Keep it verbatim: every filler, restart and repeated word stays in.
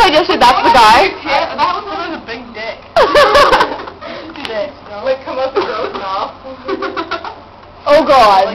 I just said that's the guy. Yeah, that was one of the big dick. Do this. Like, come up and go, no. Oh, God.